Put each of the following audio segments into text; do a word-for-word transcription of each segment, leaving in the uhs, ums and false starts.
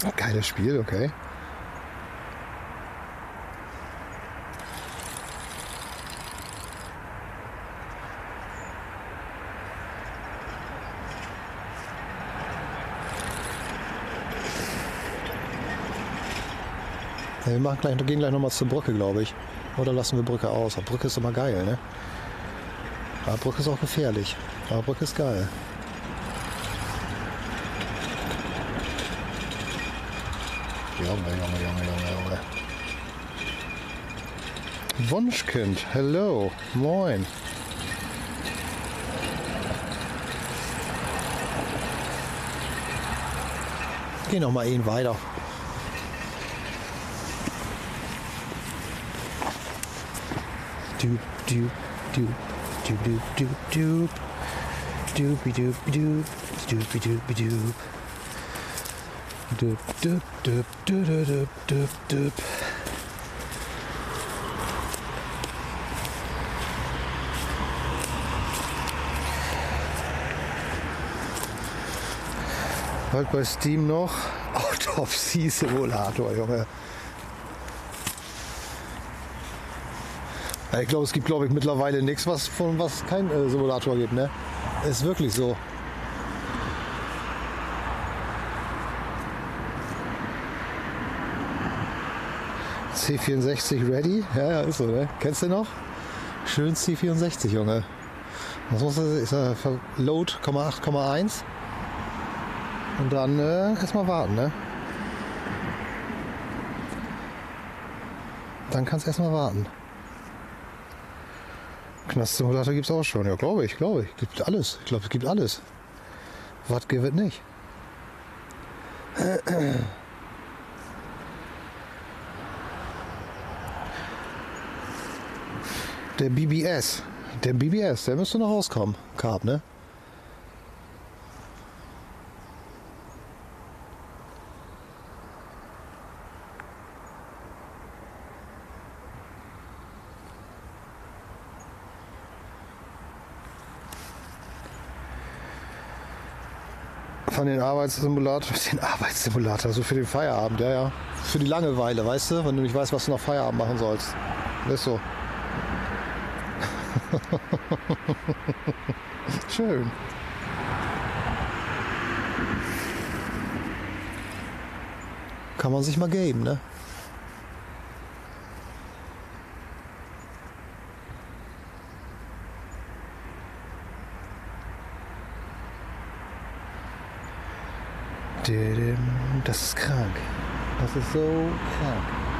Geiles Spiel, okay. Ja, wir machen gleich, gehen gleich nochmal zur Brücke, glaube ich. Oder lassen wir Brücke aus? Aber Brücke ist immer geil, ne? Aber Brücke ist auch gefährlich. Aber Brücke ist geil. Junge, Junge, Junge, Junge, Junge. Wunschkind, hello, moin. Geh noch mal ihn weiter. Doop, doop, doop, doop, doop, doop, doop. Doopy doop doop, doopy doopy doop. Doop, doop, doop, doop, doop, doop, doop. Halt bei Steam noch Autopsie-Simulator, Junge. Ja, ich glaube, es gibt, glaube ich, mittlerweile nichts, was von was kein äh, Simulator gibt, ne? Ist wirklich so. C vierundsechzig ready? Ja, ja, ist so, ne? Kennst du noch? Schön C vierundsechzig, Junge. Was muss das? Ist er Load acht Komma eins? Und dann äh, erstmal warten, ne? Dann kannst du erstmal warten. Knast-Simulator gibt es auch schon, ja, glaube ich, glaube ich. Gibt alles. Ich glaube, es gibt alles. Was gibt es nicht? Der B B S. Der B B S, der müsste noch rauskommen. Carb, ne? Von den Arbeitssimulator, den Arbeitssimulator, so für den Feierabend, ja, ja. Für die Langeweile, weißt du, wenn du nicht weißt, was du nach Feierabend machen sollst. Das ist so. Schön. Kann man sich mal geben, ne? Das ist krank. Das ist so krank.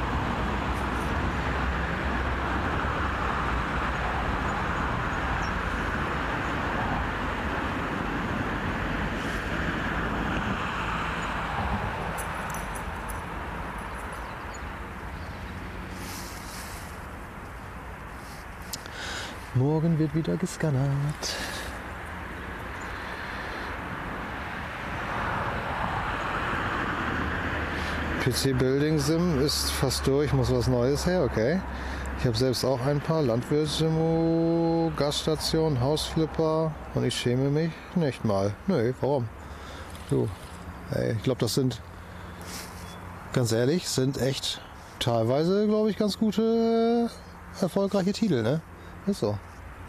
Morgen wird wieder gescannert. P C Building Sim ist fast durch, muss was Neues her, okay. Ich habe selbst auch ein paar Landwirtssimo, Gasstation, Hausflipper und ich schäme mich nicht mal. Nö, warum? Du, ey, ich glaube, das sind, ganz ehrlich, sind echt teilweise, glaube ich, ganz gute, erfolgreiche Titel, ne? Ist so.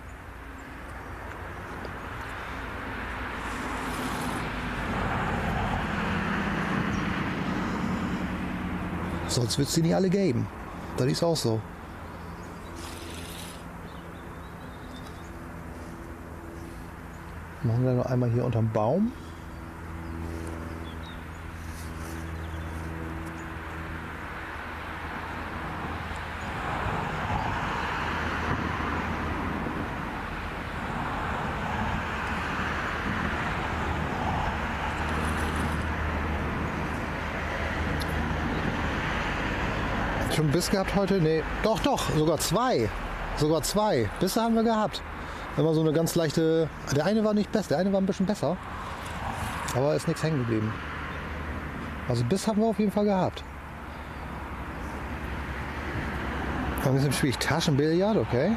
Sonst wird es die nicht alle geben. Das ist auch so. Machen wir noch einmal hier unterm Baum. Schon einen Biss gehabt heute? Nee. Doch, doch, sogar zwei. Sogar zwei. Bisse haben wir gehabt. Immer so eine ganz leichte. Der eine war nicht besser, der eine war ein bisschen besser. Aber ist nichts hängen geblieben. Also Biss haben wir auf jeden Fall gehabt. Ein bisschen spiele ich Taschenbillard, okay.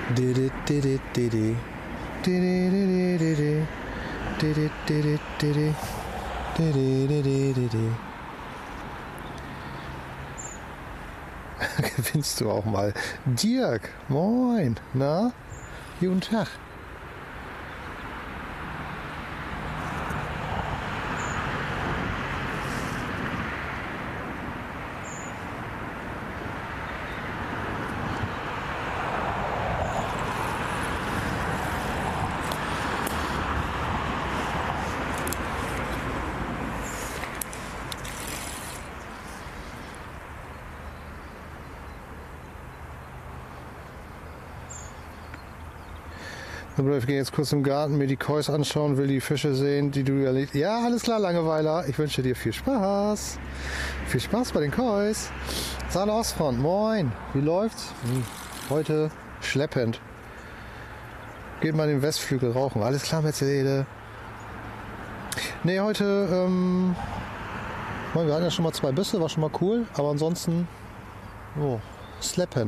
Didi, didi, didi. Didi, didi, didi. Didi, didi, didi. Didi, didi, didi. Gewinnst du auch mal. Dirk, moin. Na? Guten Tag. Ich gehe jetzt kurz im Garten, mir die Kois anschauen, will die Fische sehen, die du erlegt. Ja, alles klar, Langeweiler. Ich wünsche dir viel Spaß. Viel Spaß bei den Kois. Saale Ostfront, moin. Wie läuft's? Hm, heute schleppend. Geht mal den Westflügel rauchen. Alles klar, Mercedes. Ne, heute, ähm, wir hatten ja schon mal zwei Bisse, war schon mal cool. Aber ansonsten, oh, schleppend.